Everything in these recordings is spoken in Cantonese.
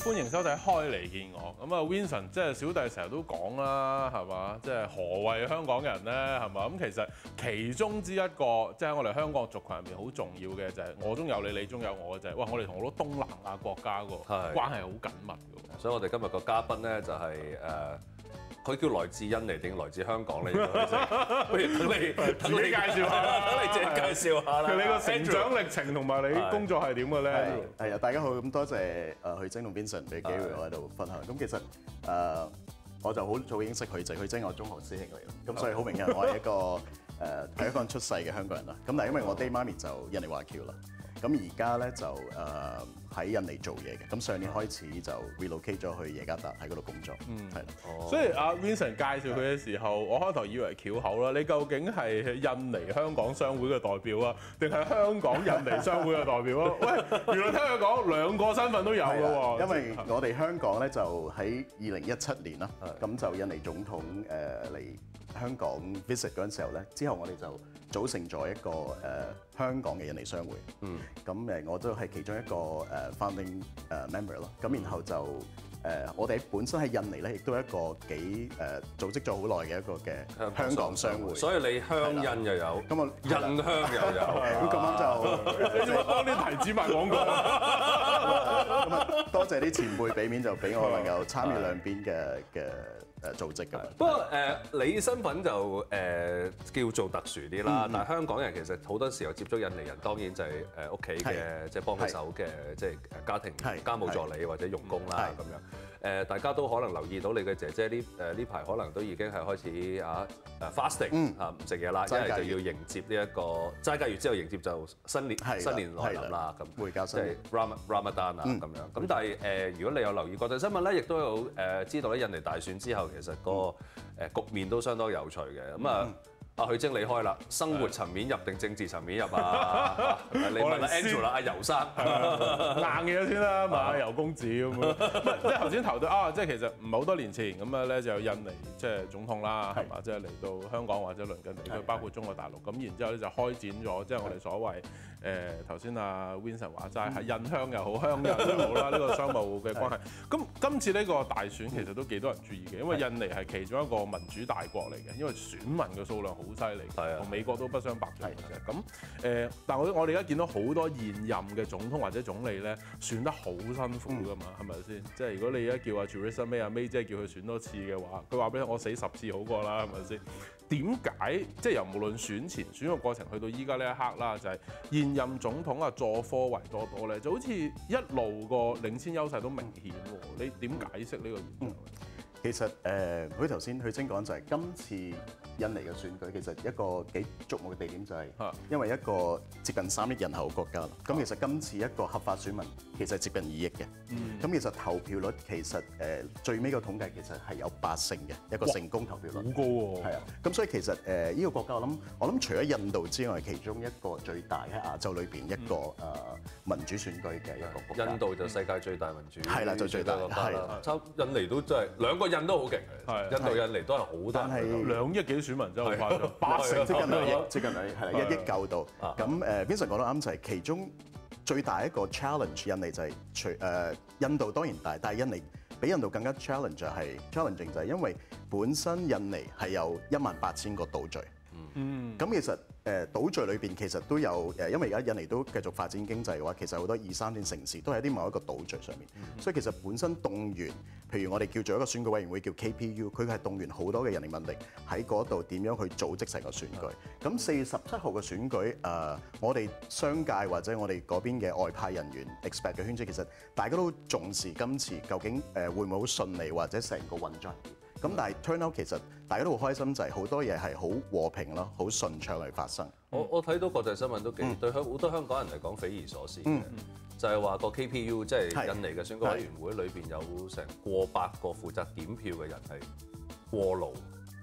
歡迎收睇開嚟見我。咁啊，Vincent 即係小弟成日都講啦，係嘛？即係何謂香港人咧？係嘛？咁其實其中之一個，即係我哋香港族群入面好重要嘅就係我中有你，你中有我嘅就係，哇！我哋同好多東南亞國家個關係好緊密嘅。 所以我哋今日個嘉賓咧就係佢叫來自印尼定來自香港咧？不如等你自己介紹下啦， 等你自己介紹下啦。 你個成長歷程同埋你工作係點嘅咧？ 係啊，大家好，咁多謝許晶同 Vincent 俾機會我喺度分享。咁其實我就好早已經識許晶，許晶係我中學師兄嚟咯。咁所以好明顯我係一個係一個人出世嘅香港人啦。咁但係因為我爹媽咪就印尼華僑啦，咁而家咧就喺印尼做嘢嘅。咁上年開始就 relocate 咗去耶加達喺嗰度工作。係啦。 所以阿 Vincent 介紹佢嘅時候，我開頭以為翹口啦。你究竟係印尼香港商會嘅代表啊，定係香港印尼商會嘅代表啊？喂，原來聽佢講兩個身份都有嘅喎。 因為我哋香港咧就喺2017年啦，咁就印尼總統嚟香港 visit 嗰陣時候咧，之後我哋就組成咗一個香港嘅印尼商會。咁我都係其中一個founding member 咯。咁然後就我哋本身喺印尼咧，亦都係一個幾組織咗好耐嘅一個嘅香港商會。 所以你鄉印又有， 咁我印鄉又有。 咁啱就你要幫啲提子賣廣告。 咁啊，多謝啲前輩俾面，就俾我能夠參與兩邊嘅組織咁樣。 不過你身份就叫做特殊啲啦，但係香港人其實好多時候接觸印尼人，當然就係屋企嘅即係幫佢手嘅，即係家庭家務助理或者傭工啦咁樣。大家都可能留意到你嘅姐姐呢排可能都已經係開始fasting 唔食嘢啦，因為就要迎接呢一個齋戒月之後迎接就新年來臨啦咁， 回教新年即係 Ramadan 啊咁樣。咁但係如果你有留意國際新聞咧，亦都有知道咧印尼大選之後，其實個局面都相當有趣嘅。咁啊，阿許晶離開啦，生活層面入定政治層面入啊？你問阿 Angel 啦，阿游生硬嘢先啦，問阿游公子咁樣。即係頭先投到即係其實唔係好多年前咁啊咧，就有印尼即係總統啦，係嘛？即係嚟到香港或者鄰近地區，包括中國大陸。咁然之後咧就開展咗即係我哋所謂頭先阿 Vincent 話齋係印鄉又好，鄉人又好啦，呢個商務嘅關係。咁今次呢個大選其實都幾多人注意嘅，因為印尼係其中一個民主大國嚟嘅，因為選民嘅數量好犀利，同美國都不相伯仲嘅。咁但我哋而家見到好多現任嘅總統或者總理咧，選得好辛苦㗎嘛，係咪先？即係如果你而家叫阿 Theresa May 阿 May 姐叫佢選多次嘅話，佢話俾我死10次好過啦，係咪先？點解即係由無論選前選嘅過程去到依家呢一刻啦，就係現任總統啊佐科維多多咧，就好似一路個領先優勢都明顯喎。你點解釋呢個現象咧？ 其實佢頭先許晶講就係今次印尼嘅選舉，其實一個幾矚目嘅地點就係因為一個接近3億人口嘅國家啦。咁其實今次一個合法選民其實接近2億嘅。咁其實投票率其實最尾個統計其實係有80%嘅一個成功投票率， 好高喎。 係啊。咁所以其實呢個國家我諗除咗印度之外，其中一個最大喺亞洲裏邊一個民主選舉嘅一個國家。 印度就世界最大民主， 係啦，就最大係啦。 印尼都真係兩個印都好勁嘅，印度印尼都係好大。 但係 2億幾選民真係好誇張 ，80%接近2億，接近2億係啦，1億夠到。咁Vincent講得啱就係其中最大一個 challenge， 印尼就係印度當然大，但係印尼比印度更加 challenging 就係因為本身印尼係有18000個島嶼。咁其實島嶼裏邊其實都有因為而家印尼都繼續發展經濟嘅話，其實好多2、3線城市都係啲某一個島嶼上面，所以其實本身動員，譬如我哋叫做一個選舉委員會叫 KPU， 佢係動員好多嘅人力物力喺嗰度點樣去組織成個選舉。咁4月17號嘅選舉，我哋商界或者我哋嗰邊嘅外派人員 expect 嘅圈子，其實大家都重視今次究竟會唔會好順利或者成個運作。咁但係 turn out 其實大家都好開心，就係好多嘢係好和平咯，好順暢嚟發生。 我睇到國際新聞都對好多香港人嚟講匪夷所思嘅，就係話個 KPU 即係印尼嘅選舉委員會裏邊有成過百個負責點票嘅人係過勞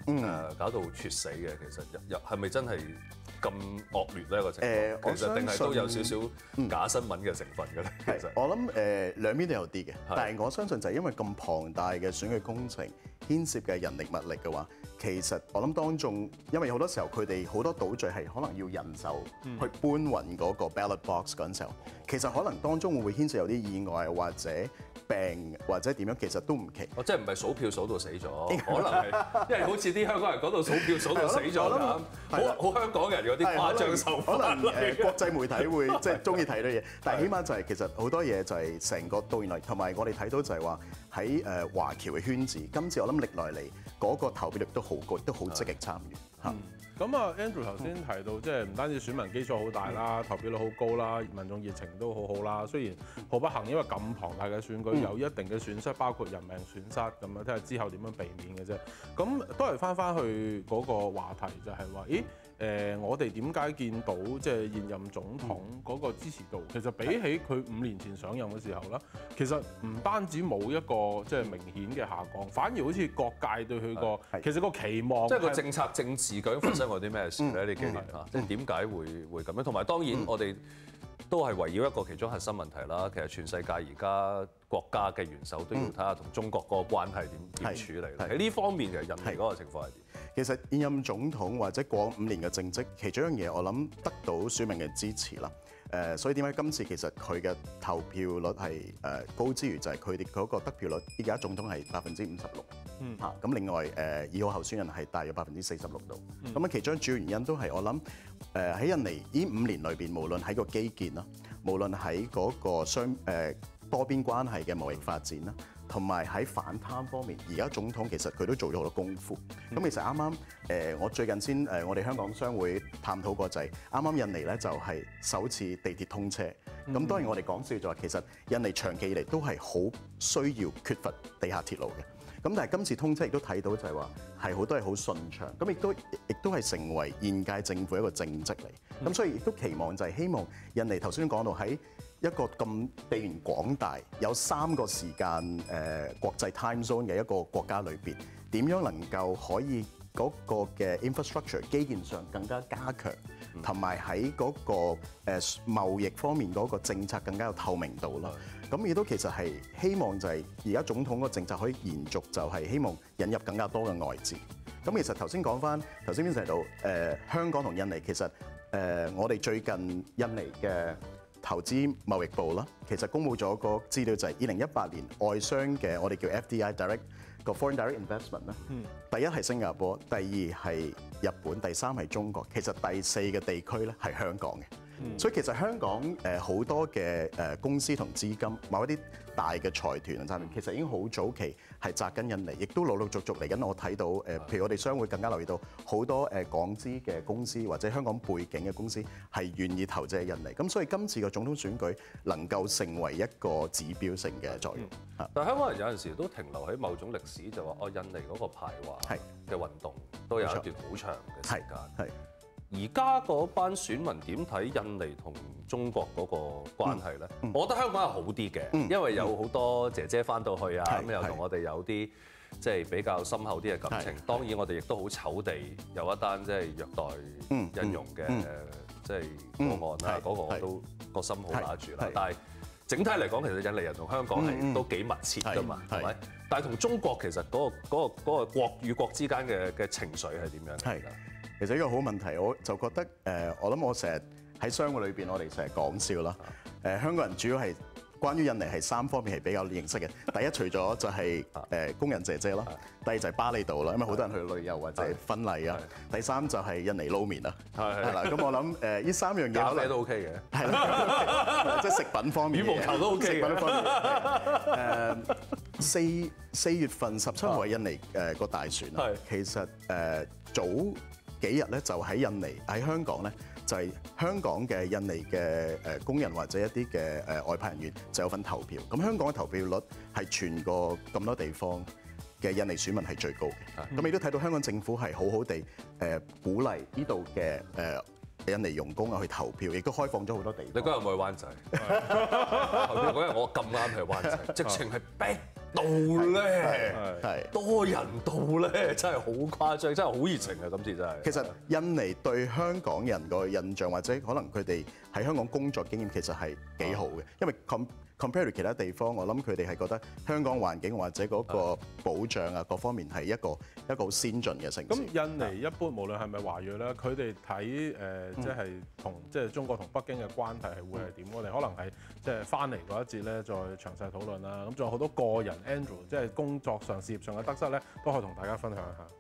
搞到猝死嘅，其實又係咪真係咁惡劣呢個情況？其實定係都有少少假新聞嘅成分嘅咧。其實我諗兩邊都有啲嘅，但係我相信就係因為咁龐大嘅選舉工程牽涉嘅人力物力嘅話，其實我諗當中，因為好多時候佢哋好多倒序係可能要人手去搬運嗰個 ballot box 嗰陣時候，其實可能當中會唔會牽涉有啲意外或者病或者點樣，其實都唔奇。 即係唔係數票數到死咗，可能係因為好似啲香港人講到數票數到死咗咁，好香港人嗰啲誇張手法。 可能國際媒體會即係中意睇到嘢，但係起碼就係其實好多嘢就係成個到原來，同埋我哋睇到就係話喺華僑嘅圈子，今次我諗歷來嚟嗰個投票率都好高，都好積極參與嚇。 咁啊，Andrew 頭先提到，即係唔單止選民基礎好大啦，投票率好高啦，民眾熱情都好好啦。雖然好不幸，因為咁龐大嘅選舉有一定嘅損失，包括人命損失咁樣，睇下之後點樣避免嘅啫。咁都係翻去嗰個話題，就係話，咦？我哋點解見到即係現任總統嗰個支持度，其實比起佢5年前上任嘅時候啦，其實唔單止冇一個即係明顯嘅下降，反而好似各界對佢個其實個期望， 即係個政策政治究竟發生過啲咩事咧？呢幾年嚇，即係點解會咁樣？同埋當然我哋都係圍繞一個其中核心問題啦。其實全世界而家國家嘅元首都要睇下同中國嗰個關係點處理。喺呢方面其實印尼嗰個情況係點？ 其實現任總統或者過5年嘅政績，其中一樣嘢我諗得到選民嘅支持啦。所以點解今次其實佢嘅投票率係高之餘，就係佢哋嗰個得票率，而家總統係56%嚇。咁另外2號候選人係大約46%度。咁啊，其中主要原因都係我諗喺印尼呢5年裏邊，無論喺個基建啦，無論喺嗰個多邊關係嘅貿易發展啦，同埋喺反貪方面，而家總統其實佢都做咗好多功夫。咁其實啱啱我最近先我哋香港商會探討過就係啱啱印尼咧就係首次地鐵通車。咁當然我哋講笑就話其實印尼長期以嚟都係好需要缺乏地下鐵路嘅。咁但係今次通車亦都睇到就係話係好多係好順暢，咁亦都係成為現屆政府一個政績嚟。咁所以亦都期望就係希望印尼頭先講到喺一個咁地緣廣大，有3個時間國際 time zone 嘅一個國家裏邊，點樣能夠可以嗰個嘅 infrastructure 基建上更加加強，同埋喺嗰個貿易方面嗰個政策更加有透明度啦。咁亦都其實係希望就係而家總統嗰個政策可以延續，就係希望引入更加多嘅外資。咁其實頭先講翻頭先邊提到香港同印尼，其實我哋最近印尼嘅投資貿易部啦，其實公佈咗個資料就係2018年外商嘅我哋叫 FDI direct 個 foreign direct investment 啦。第一係新加坡，第二係日本，第三係中國，其實第4嘅地區咧係香港嘅。所以其實香港好多嘅公司同資金，某一啲大嘅財團啊，其實已經好早期係扎根印尼，亦都陸陸續續嚟緊。我睇到譬如我哋商會更加留意到好多港資嘅公司或者香港背景嘅公司係願意投資喺印尼。咁所以今次嘅總統選舉能夠成為一個指標性嘅作用。 但係香港人有陣時都停留喺某種歷史，就話印尼嗰個排華嘅運動都有一段好長嘅時間。而家嗰班選民點睇印尼同中國嗰個關係咧？我覺得香港係好啲嘅，因為有好多姐姐翻到去啊，咁又同我哋有啲即係比較深厚啲嘅感情。當然我哋亦都好醜地有一單即係虐待印傭嘅即係個案啦，嗰個我都個心好揦住啦。但係整體嚟講，其實印尼人同香港係都幾密切㗎嘛，係咪？但係同中國其實嗰個國與國之間嘅情緒係點樣？ 其實呢個好問題，我就覺得我諗我成日喺商會裏邊，我哋成日講笑啦。香港人主要係關於印尼係3方面係比較認識嘅。第一，除咗就係工人姐姐啦；第二就係巴厘島啦，因為好多人去旅遊或者婚禮啊；第三就係印尼撈麵啦。係啦，咁我諗呢3樣嘢咖啡都 OK 嘅， 係啦，即係食品方面， 羽毛球都 OK 嘅。食品方面，4月份17號係印尼個大選啦。其實早幾日咧就喺印尼喺香港咧就係香港嘅印尼嘅工人或者一啲嘅外派人員就有份投票。咁香港嘅投票率係全個咁多地方嘅印尼選民係最高嘅。咁亦都睇到香港政府係好好地鼓勵呢度嘅印尼傭工啊去投票，亦都開放咗好多地方。 你嗰日冇去灣仔？投票嗰日我咁啱去灣仔，直情係逼到咧，係多人到咧，真係好誇張，真係好熱情啊！今次真係。 其實印尼對香港人個印象，或者可能佢哋喺香港工作經驗其實係幾好嘅，因為compare to 其他地方，我諗佢哋係覺得香港環境或者嗰個保障啊各方面係一個好先進嘅城市。 咁印尼一般無論係咪華裔咧，佢哋睇即係同即係中國同北京嘅關係係會係點？我哋可能係即係翻嚟嗰一節咧，再詳細討論啦。咁仲有好多個人 Andrew 即係工作上、事業上嘅得失咧，都可以同大家分享一下。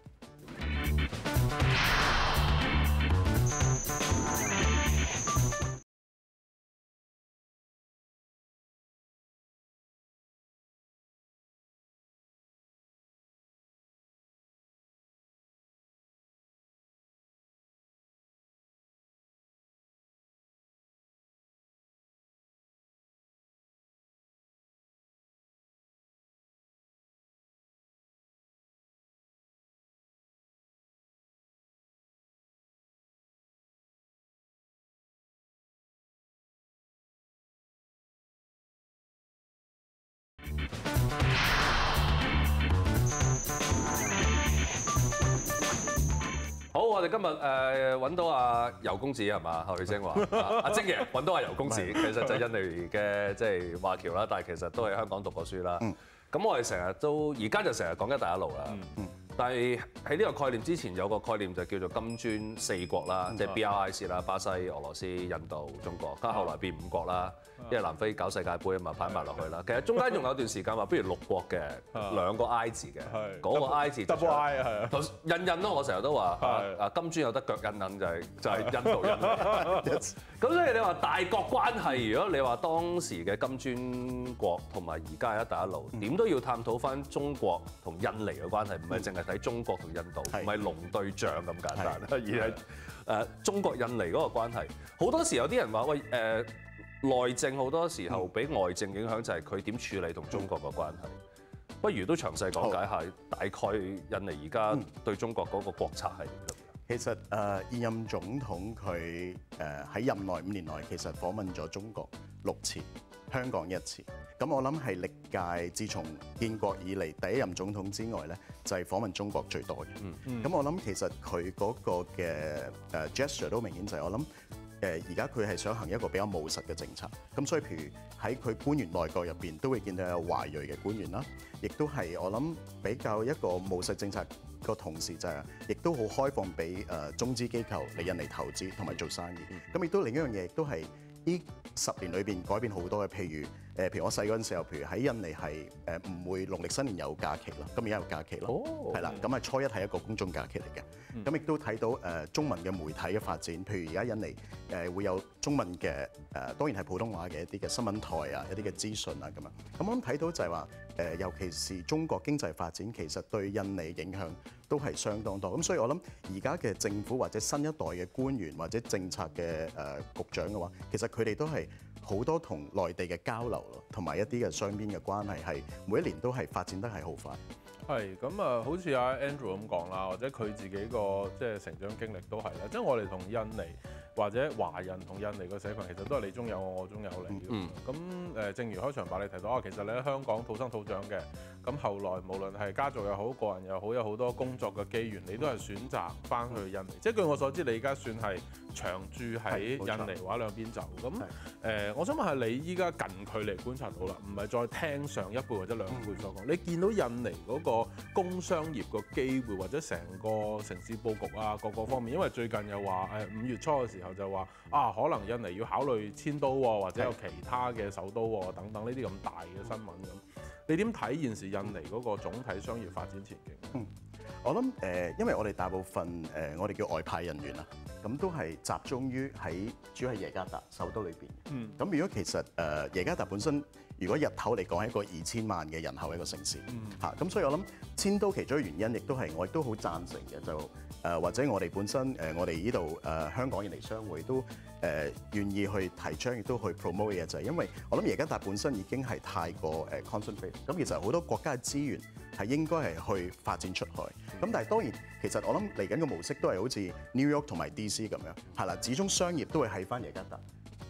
好，我哋今日揾到阿尤公子係嘛？後生話阿晶爺揾到阿尤公子，其實就係印尼嘅即係華僑啦，但係其實都喺香港讀過書啦。咁我哋成日都而家就成日講緊一帶一路啦。但係喺呢個概念之前有個概念就叫做金磚四國啦，即係 BRIC 啦，巴西、俄羅斯、印度、中國，跟住後來變5國啦，因為南非搞世界盃啊嘛，擺埋落去啦。其實中間仲有段時間話不如6國嘅，2個 I 字嘅，嗰個 I 字 double I 啊，係啊， 印咯，我成日都話金磚有得腳印就係印度印。咁所以你話大國關係，如果你話當時嘅金磚國同埋而家嘅一帶一路，點都要探討翻中國同印尼嘅關係，唔係淨係睇中國同印度，唔係龍對象咁簡單，而係中國印尼嗰個關係。好多時有啲人話喂內政好多時候俾外政影響，就係佢點處理同中國嘅關係。不如都詳細講解下，大概印尼而家對中國嗰個國策係點樣？ 其實現任總統佢喺任內5年內其實訪問咗中國6次，香港1次。咁我諗係歷屆自從建國以嚟第一任總統之外咧，就係訪問中國最多嘅。咁我諗其實佢嗰個嘅gesture 都明顯就係我諗而家佢係想行一個比較務實嘅政策。咁所以譬如喺佢官員內閣入邊都會見到有華裔嘅官員啦，亦都係我諗比較一個務實政策。個同時就係，亦都好開放俾中資機構嚟印尼投資同埋做生意。咁亦都另一樣嘢，亦都係呢10年裏邊改變好多嘅。譬如我細嗰陣時候，譬如喺印尼係唔會農曆新年有假期啦，咁而家有假期咯，係啦。咁初一係一個公眾假期嚟嘅。咁亦都睇到中文嘅媒體嘅發展，譬如而家印尼會有中文嘅當然係普通話嘅一啲嘅新聞台啊，一啲嘅資訊啊咁樣。咁我諗睇到就係話尤其是中國經濟發展，其實對印尼影響都係相當多。咁所以我諗而家嘅政府或者新一代嘅官員或者政策嘅局長嘅話，其實佢哋都係好多同內地嘅交流咯，同埋一啲嘅雙邊嘅關係係每一年都係發展得係好快。 係咁啊，好似阿 Andrew 咁講啦，或者佢自己個即係成長經歷都係啦。即係我哋同印尼或者華人同印尼個社群，其實都係你中有我，我中有你嘅。咁正如開場白你提到其實你喺香港土生土長嘅，咁後來無論係家族又好，個人又好，有好多工作嘅機緣，你都係選擇翻去印尼。即係據我所知，你而家算係長住喺印尼或者兩邊走。咁我想問下你依家近距離觀察到啦，唔係再聽上一輩或者兩輩所講，你見到印尼嗰個工商業個機會或者成個城市佈局啊，各個方面，因為最近又話5月初嘅時候就話可能印尼要考慮遷都或者有其他嘅首都等等呢啲咁大嘅新聞咁，你點睇現時印尼嗰個總體商業發展前景？ 我諗因為我哋大部分我哋叫外派人員啊，咁都係集中於主要係耶加達首都裏邊。咁如果其實耶加達本身，如果日頭嚟講係一個2000萬嘅人口嘅一個城市，咁所以我諗遷都其中嘅原因，亦都係我亦都好贊成嘅，就或者我哋本身我哋呢度香港印尼商會都願意去提倡，亦都去 promote 嘅嘢，就係因為我諗耶加達本身已經係太過concentrate，咁其實好多國家嘅資源係應該係去發展出去。咁但係當然，其實我諗嚟緊嘅模式都係好似 New York 同埋 DC 咁樣，係啦，始終商業都會喺翻耶加達。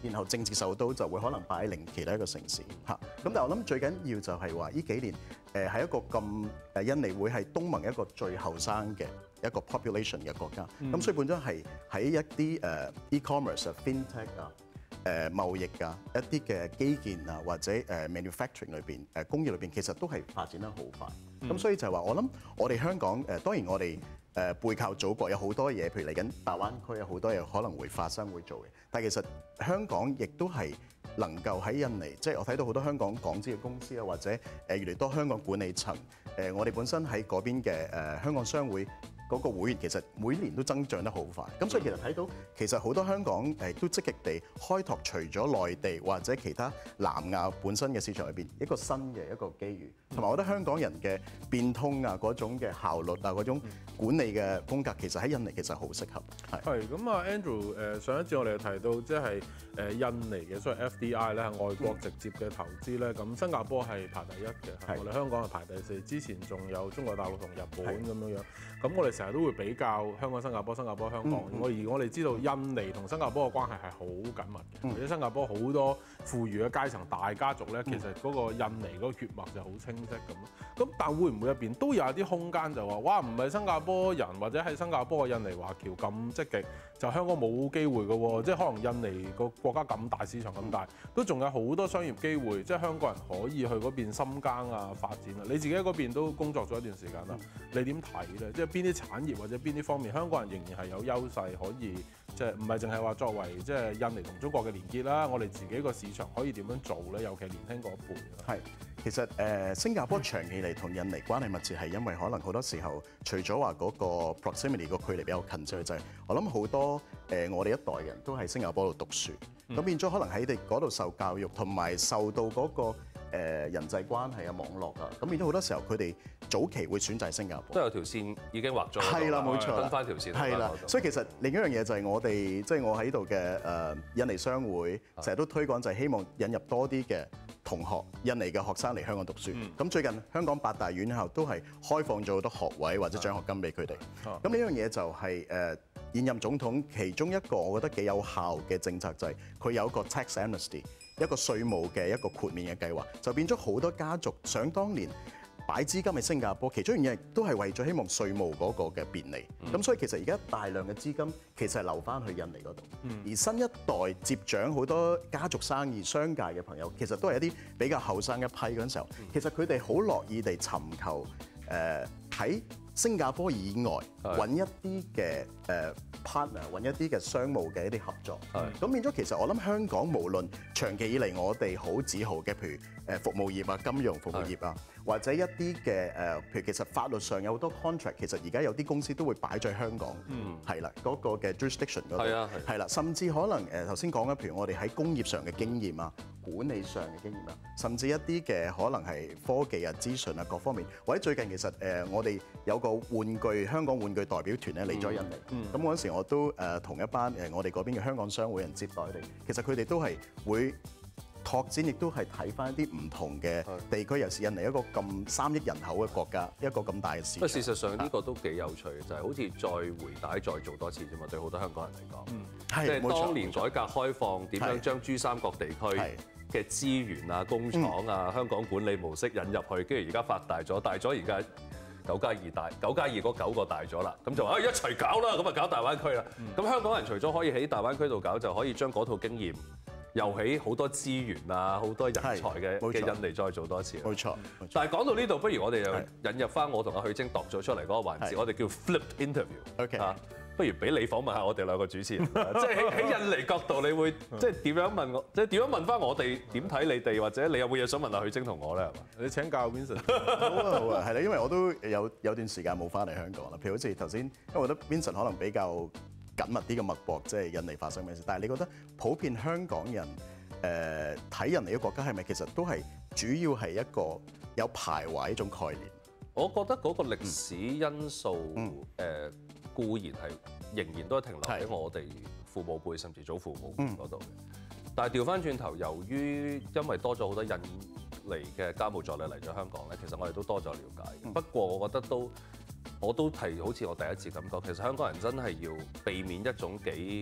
然後政治首都就會可能擺喺其他一個城市嚇。咁但係我諗最緊要就係話呢幾年係一個咁印尼會係東盟一個最後生嘅一個 population 嘅國家，咁所以本身係喺一啲e-commerce 啊、fintech 啊、貿易啊、一啲嘅基建啊或者manufacturing 裏邊工業裏邊，其實都係發展得好快。咁所以就係話，我諗我哋香港當然我哋背靠祖國有好多嘢，譬如嚟緊大灣區有好多嘢可能會發生會做嘅，但係其實香港亦都係能夠喺印尼，即係我睇到好多香港港資嘅公司啊，或者越嚟越多香港管理層，我哋本身喺嗰邊嘅香港商會嗰個會員，其實每年都增長得好快。咁所以其實睇到其實好多香港都積極地開拓除咗內地或者其他南亞本身嘅市場裏邊一個新嘅一個機遇，同埋我覺得香港人嘅變通啊嗰種嘅效率啊嗰種管理嘅風格，其實喺印尼其實好適合。 係咁啊 ，Andrew 上一次我哋提到即係印尼嘅所謂 FDI 咧，係外國直接嘅投資咧，咁新加坡係排第一嘅，我哋香港係排第四，之前仲有中國大陸同日本咁樣樣。咁我哋成日都會比較香港、新加坡、新加坡、香港。我哋知道印尼同新加坡嘅關係係好緊密嘅，而且新加坡好多富裕嘅階層大家族咧，其實嗰個印尼嗰個血脈就好清晰咁。咁但會唔會入邊都有啲空間就話，哇唔係新加坡人或者喺新加坡嘅印尼華僑咁積極，就香港冇機會嘅喎？即係可能印尼個國家咁大，市場咁大，都仲有好多商業機會，即係香港人可以去嗰邊深耕啊、發展啊。你自己喺嗰邊都工作咗一段時間啦，你點睇咧？即係邊啲產業或者邊啲方面，香港人仍然係有優勢可以，即係唔係淨係話作為即係印尼同中國嘅連結啦？我哋自己個市場可以點樣做咧？尤其年輕嗰一輩。係， 其實新加坡長期嚟同印尼關係密切，係因為可能好多時候，除咗話嗰個 proximity 個距離比較近之外，就係我諗好多我哋一代人都喺新加坡度讀書，咁變咗可能喺哋嗰度受教育，同埋受到嗰個人際關係啊、網絡啊，咁變咗好多時候佢哋早期會選擇新加坡。 都有條線已經畫咗， 係啦，冇錯， 跟翻條線。 係啦，所以其實另一樣嘢就係我哋即係我喺度嘅印尼商會，成日都推廣就係希望引入多啲嘅同學印尼嘅學生嚟香港讀書。咁最近香港8大院校都係開放咗好多學位或者獎學金俾佢哋。咁呢樣嘢就係現任總統其中一個我覺得幾有效嘅政策，就係佢有一個 tax amnesty， 一個稅務嘅一個豁免嘅計劃，就變咗好多家族想當年擺資金喺新加坡，其中一樣嘢都係為咗希望稅務嗰個嘅便利。咁所以其實而家大量嘅資金其實係流翻去印尼嗰度。而新一代接掌好多家族生意、商界嘅朋友，其實都係一啲比較後生一批嗰陣時候，其實佢哋好樂意地尋求喺新加坡以外揾一啲嘅partner， 揾一啲嘅商務嘅一啲合作。咁變咗其實我諗香港無論長期以嚟我哋好自豪嘅，譬如服務業啊、金融服務業啊，或者一啲嘅譬如其實法律上有好多 contract， 其實而家有啲公司都會擺在香港，係啦嗰個嘅 jurisdiction 嗰度，係啦，甚至可能頭先講嘅，譬如我哋喺工業上嘅經驗啊、管理上嘅經驗啊，甚至一啲嘅可能係科技啊、資訊啊各方面，或者最近其實我哋有個香港玩具代表團咧嚟咗印尼，咁嗰陣時我都同一班我哋嗰邊嘅香港商會人接待佢哋，其實佢哋都係會拓展，亦都係睇翻一啲唔同嘅地區，尤其是印尼一個咁3億人口嘅國家，一個咁大嘅市場。 事實上呢個都幾有趣嘅，就係好似再回帶再做多次啫嘛，對好多香港人嚟講，即係當年改革開放點樣將珠三角地區嘅資源啊、工廠啊、香港管理模式引入去，跟住而家發大咗，大咗而家9+2大，9+2嗰9個大咗啦，咁就話一齊搞啦，咁啊搞大灣區啦。咁香港人除咗可以喺大灣區度搞，就可以將嗰套經驗又喺好多資源啊、好多人才嘅印尼再做多次。 冇錯。 但係講到呢度，不如我哋又引入翻我同阿許晶度咗出嚟嗰個環節，我哋叫 flip interview。嚇，不如俾你訪問下我哋兩個主持人，即係喺印尼角度，你會即係點樣問我？即係點樣問翻我哋點睇你哋，或者你有冇嘢想問阿許晶同我咧？係嘛？ 你請教 Vincent。 好啊，係啦，因為我都有段時間冇翻嚟香港啦。譬如好似頭先，因為我覺得 Vincent 可能比較緊密啲嘅脈搏，即係印尼發生咩事。但係你覺得普遍香港人睇印尼嘅國家係咪其實都係主要係一個有排華一種概念？ 我覺得嗰個歷史因素固然係仍然都係停留喺我哋父母輩甚至祖父母輩嗰度嘅。但係調翻轉頭，由於因為多咗好多印尼嘅家務助理嚟咗香港咧，其實我哋都多咗了解。不過我覺得我都係好似我第一次咁講，其實香港人真係要避免一種幾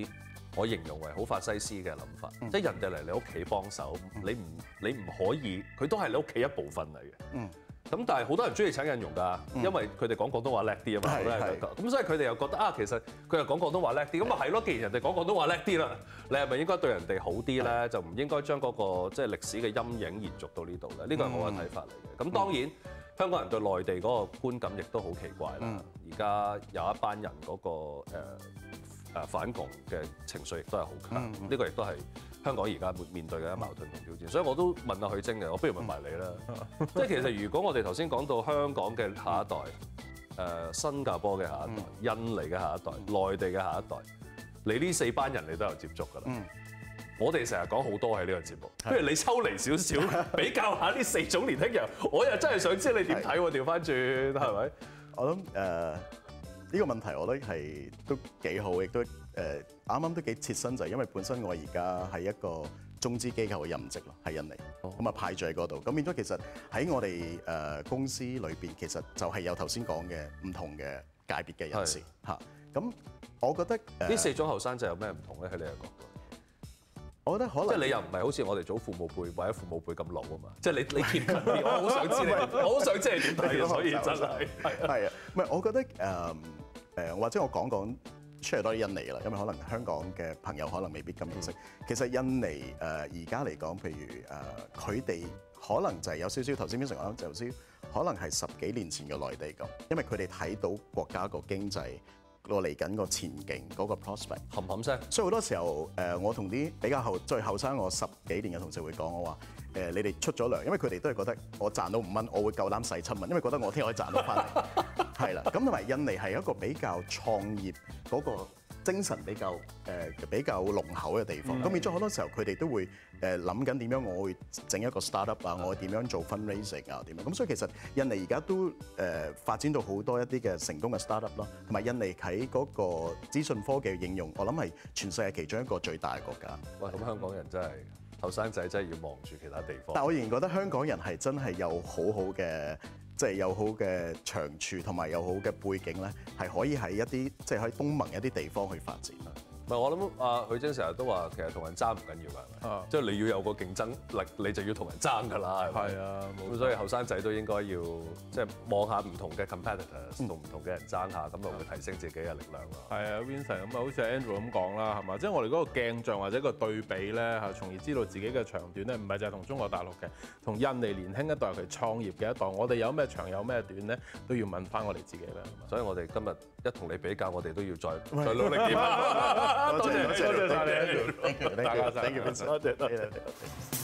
我形容為好法西斯嘅諗法，即係人哋嚟你屋企幫手，你唔可以，佢都係你屋企一部分嚟嘅。咁但係好多人中意請印傭㗎，因為佢哋講廣東話叻啲啊嘛，咁所以佢哋又覺得啊，其實佢又講廣東話叻啲，咁啊係咯，既然人哋講廣東話叻啲啦，你係咪應該對人哋好啲咧？就唔應該將嗰個即係歷史嘅陰影延續到呢度咧？呢個係我嘅睇法嚟嘅。咁當然香港人對內地嗰個觀感亦都好奇怪啦。而家有一班人嗰個反共嘅情緒亦都係好強，呢個亦都係香港而家面對嘅矛盾同挑戰，所以我都問下許晶嘅，我不如問埋你啦。即係其實如果我哋頭先講到香港嘅下一代、新加坡嘅下一代、印尼嘅下一代、內地嘅下一代，你呢4班人你都有接觸㗎啦。我哋成日講好多喺呢個節目，不如你抽離少少，比較下呢4種年輕人，我又真係想知你點睇喎？調翻轉係咪？ 我諗呢個問題我覺得係都幾好，亦都啱啱都幾切身，就係因為本身我而家係一個中資機構嘅任職咯，喺印尼，咁啊派駐喺嗰度，咁變咗其實喺我哋公司裏邊，其實就係有頭先講嘅唔同嘅界別嘅人士嚇。咁我覺得呢4種後生仔有咩唔同咧？喺你嘅角度？ 我覺得可能即係你又唔係好似我哋祖父母輩或者父母輩咁老啊嘛，即係你貼近啲，我好想知你，我好想知你點睇，所以真係係啊，唔係我覺得或者我講 share 多啲印尼啦，因為可能香港嘅朋友可能未必咁認識。其實印尼而家嚟講，譬如佢哋可能就係有少少頭先 Vincent 講，就有少可能係10幾年前嘅內地咁，因為佢哋睇到國家個經濟嚟緊個前景嗰個 prospect 冚冚聲， 所以好多時候我同啲比較最後生我10幾年嘅同事會講，我話你哋出咗糧，因為佢哋都係覺得我賺到5蚊，我會夠膽使7蚊，因為覺得我聽日可以賺到翻嚟，係啦。咁同埋印尼係一個比較創業嗰個精神比較濃厚嘅地方，咁變咗好多時候佢哋都會諗緊點樣我會整一個 startup 啊，我會點樣做 fundraising 啊點樣，咁所以其實印尼而家都發展到好多一啲嘅成功嘅 startup 咯，同埋印尼喺嗰個資訊科技嘅應用，我諗係全世界其中一個最大嘅國家。 哇！咁香港人真係後生仔真係要望住其他地方。 但我仍然覺得香港人係真係有好好嘅。即係有好嘅長處同埋有好嘅背景咧，係可以喺一啲即係喺東盟一啲地方去發展。 唔係我諗許晶成日都話，其實同人爭唔緊要㗎，係咪？即係你要有個競爭力，你就要同人爭㗎啦，係咪？係啊，咁所以後生仔都應該要即係望下唔同嘅 competitors，同唔同嘅人爭下，咁就會提升自己嘅力量咯。 係啊 ，Vincent 咁啊，好似 Andrew 咁講啦，係嘛？即係我哋嗰個鏡像或者個對比咧嚇，從而知道自己嘅長短咧，唔係就係同中國大陸嘅，同印尼年輕一代佢創業嘅一代，我哋有咩長有咩短咧，都要問翻我哋自己啦。 所以我哋今日一同你比較，我哋都要再努力啲。多謝晒你，Andrew，大家，thank you，多謝。